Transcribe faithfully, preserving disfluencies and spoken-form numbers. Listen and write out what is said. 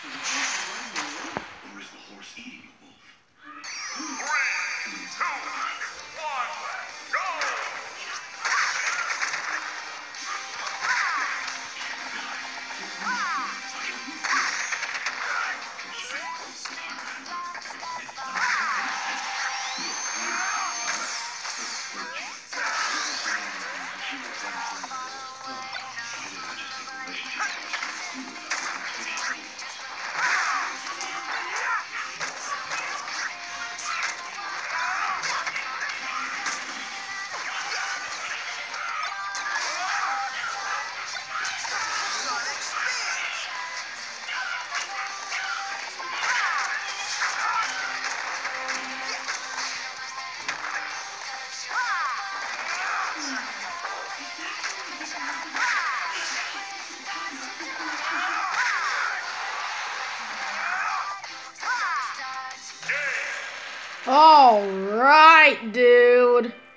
Or is the horse eating a wolf? Three, two, one, go! All right, dude.